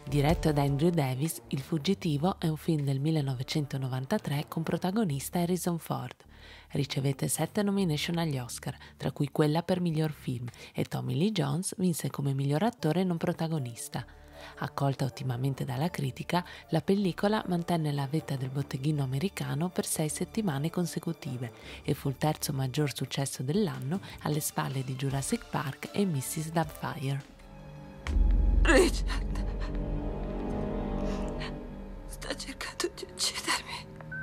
Diretto da Andrew Davis, Il fuggitivo è un film del 1993 con protagonista Harrison Ford. Ricevette 7 nomination agli Oscar, tra cui quella per miglior film, e Tommy Lee Jones vinse come miglior attore non protagonista. Accolta ottimamente dalla critica, la pellicola mantenne la vetta del botteghino americano per 6 settimane consecutive e fu il terzo maggior successo dell'anno alle spalle di Jurassic Park e Mrs. Doubtfire. Richard sta cercando di uccidermi.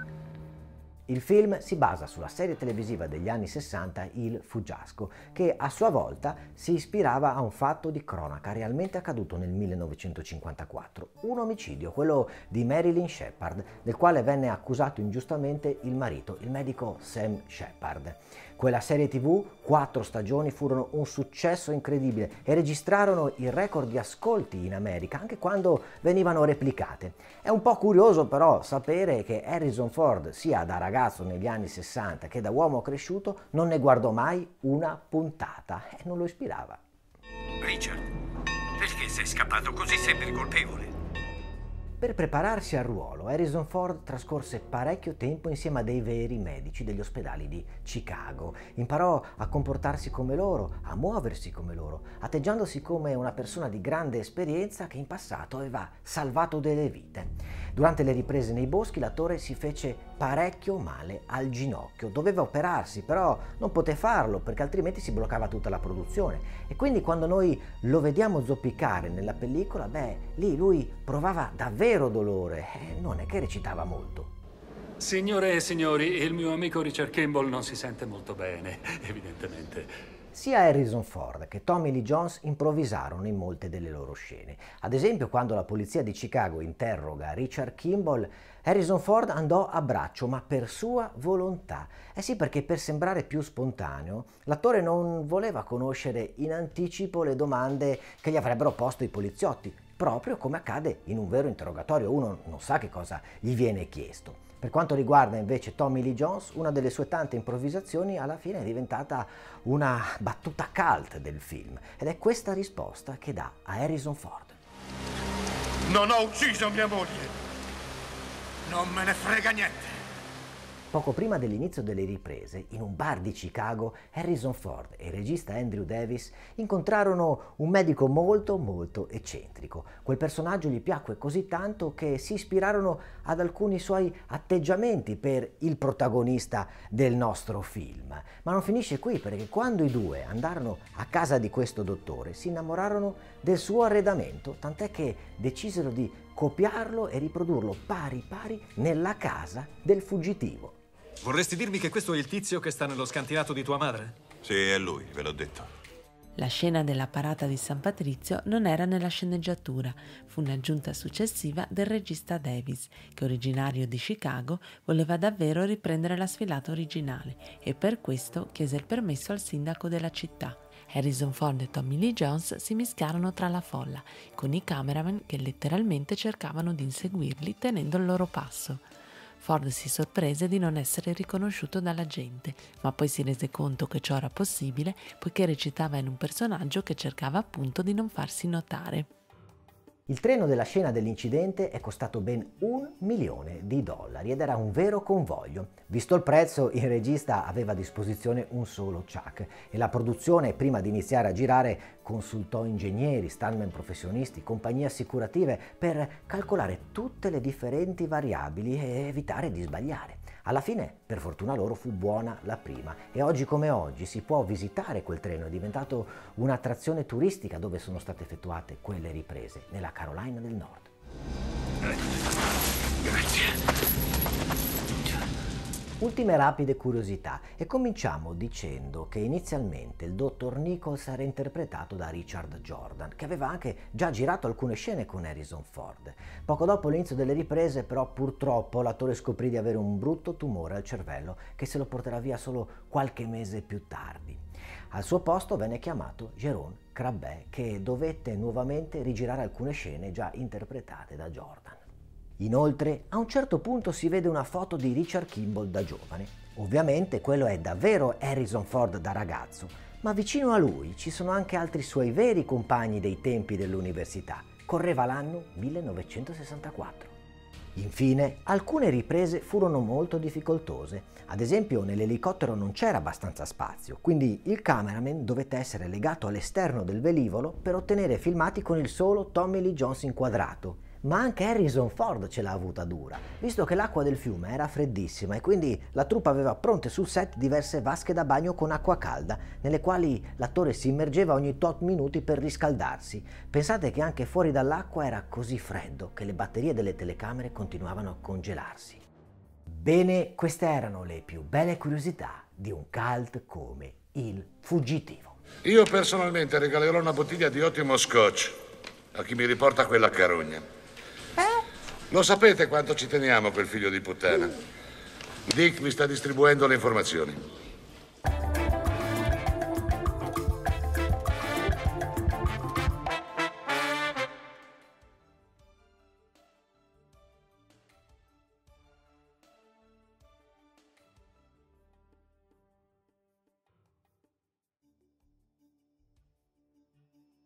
Il film si basa sulla serie televisiva degli anni 60 Il Fuggiasco, che a sua volta si ispirava a un fatto di cronaca realmente accaduto nel 1954, un omicidio, quello di Marilyn Shepard, del quale venne accusato ingiustamente il marito, il medico Sam Shepard. Quella serie TV, 4 stagioni, furono un successo incredibile e registrarono il record di ascolti in America, anche quando venivano replicate. È un po' curioso però sapere che Harrison Ford, sia da ragazzo negli anni 60 che da uomo cresciuto, non ne guardò mai una puntata e non lo ispirava. Richard, perché sei scappato così? Sembri colpevole. Per prepararsi al ruolo, Harrison Ford trascorse parecchio tempo insieme a dei veri medici degli ospedali di Chicago. Imparò a comportarsi come loro, a muoversi come loro, atteggiandosi come una persona di grande esperienza che in passato aveva salvato delle vite. Durante le riprese nei boschi l'attore si fece parecchio male al ginocchio. Doveva operarsi, però non poté farlo perché altrimenti si bloccava tutta la produzione. E quindi quando noi lo vediamo zoppicare nella pellicola, lì lui provava davvero dolore e non è che recitava molto. Signore e signori, il mio amico Richard Kimball non si sente molto bene, evidentemente. Sia Harrison Ford che Tommy Lee Jones improvvisarono in molte delle loro scene. Ad esempio, quando la polizia di Chicago interroga Richard Kimball, Harrison Ford andò a braccio, ma per sua volontà. Eh sì, perché per sembrare più spontaneo, l'attore non voleva conoscere in anticipo le domande che gli avrebbero posto i poliziotti, proprio come accade in un vero interrogatorio. Uno non sa che cosa gli viene chiesto. Per quanto riguarda invece Tommy Lee Jones, una delle sue tante improvvisazioni alla fine è diventata una battuta cult del film, ed è questa risposta che dà a Harrison Ford. Non ho ucciso mia moglie. Non me ne frega niente. Poco prima dell'inizio delle riprese, in un bar di Chicago, Harrison Ford e il regista Andrew Davis incontrarono un medico molto eccentrico. Quel personaggio gli piacque così tanto che si ispirarono ad alcuni suoi atteggiamenti per il protagonista del nostro film. Ma non finisce qui, perché quando i due andarono a casa di questo dottore si innamorarono del suo arredamento, tant'è che decisero di copiarlo e riprodurlo pari nella casa del fuggitivo. Vorresti dirmi che questo è il tizio che sta nello scantinato di tua madre? Sì, è lui, ve l'ho detto. La scena della parata di San Patrizio non era nella sceneggiatura, fu un'aggiunta successiva del regista Davis, che originario di Chicago voleva davvero riprendere la sfilata originale e per questo chiese il permesso al sindaco della città. Harrison Ford e Tommy Lee Jones si mischiarono tra la folla, con i cameraman che letteralmente cercavano di inseguirli tenendo il loro passo. Ford si sorprese di non essere riconosciuto dalla gente, ma poi si rese conto che ciò era possibile poiché recitava in un personaggio che cercava appunto di non farsi notare. Il treno della scena dell'incidente è costato ben $1 milione ed era un vero convoglio. Visto il prezzo, il regista aveva a disposizione un solo chuck e la produzione, prima di iniziare a girare, consultò ingegneri, stuntman professionisti, compagnie assicurative per calcolare tutte le differenti variabili e evitare di sbagliare. Alla fine, per fortuna loro, fu buona la prima e oggi come oggi si può visitare quel treno, è diventato un'attrazione turistica dove sono state effettuate quelle riprese, nella Carolina del Nord. Grazie. Ultime rapide curiosità e cominciamo dicendo che inizialmente il dottor Nichols era interpretato da Richard Jordan, che aveva anche già girato alcune scene con Harrison Ford. Poco dopo l'inizio delle riprese però purtroppo l'attore scoprì di avere un brutto tumore al cervello che se lo porterà via solo qualche mese più tardi. Al suo posto venne chiamato Jerome Crabbe, che dovette nuovamente rigirare alcune scene già interpretate da Jordan. Inoltre, a un certo punto si vede una foto di Richard Kimball da giovane. Ovviamente quello è davvero Harrison Ford da ragazzo, ma vicino a lui ci sono anche altri suoi veri compagni dei tempi dell'università, Correva l'anno 1964. Infine, alcune riprese furono molto difficoltose. Ad esempio, nell'elicottero non c'era abbastanza spazio, quindi il cameraman dovette essere legato all'esterno del velivolo per ottenere filmati con il solo Tommy Lee Jones inquadrato. Ma anche Harrison Ford ce l'ha avuta dura, visto che l'acqua del fiume era freddissima e quindi la troupe aveva pronte sul set diverse vasche da bagno con acqua calda, nelle quali l'attore si immergeva ogni tot minuti per riscaldarsi. Pensate che anche fuori dall'acqua era così freddo che le batterie delle telecamere continuavano a congelarsi. Bene, queste erano le più belle curiosità di un cult come Il Fuggitivo. Io personalmente regalerò una bottiglia di ottimo scotch a chi mi riporta quella carogna. Lo sapete quanto ci teniamo, quel figlio di puttana. Dick mi sta distribuendo le informazioni.